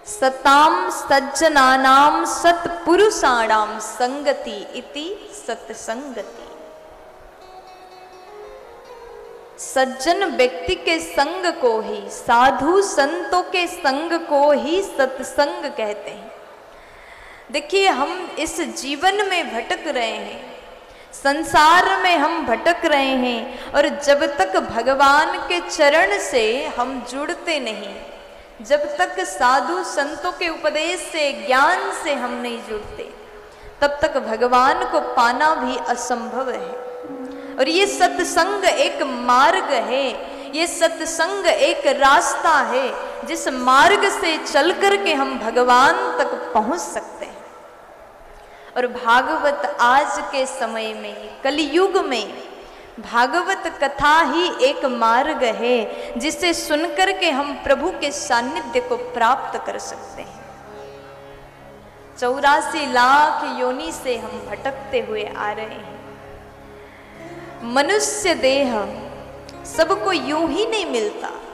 सताम सज्जनानाम सत्पुरुषाणाम संगति इति सत्संगति। सज्जन व्यक्ति के संग को ही, साधु संतों के संग को ही सत्संग कहते हैं। देखिए, हम इस जीवन में भटक रहे हैं, संसार में हम भटक रहे हैं, और जब तक भगवान के चरण से हम जुड़ते नहीं, जब तक साधु संतों के उपदेश से, ज्ञान से हम नहीं जुड़ते, तब तक भगवान को पाना भी असंभव है। और ये सत्संग एक मार्ग है, ये सत्संग एक रास्ता है, जिस मार्ग से चल कर के हम भगवान तक पहुंच सकते हैं। और भागवत आज के समय में, कलयुग में, भागवत कथा ही एक मार्ग है जिसे सुनकर के हम प्रभु के सानिध्य को प्राप्त कर सकते हैं। 84 लाख योनि से हम भटकते हुए आ रहे हैं। मनुष्य देह सबको यूं ही नहीं मिलता।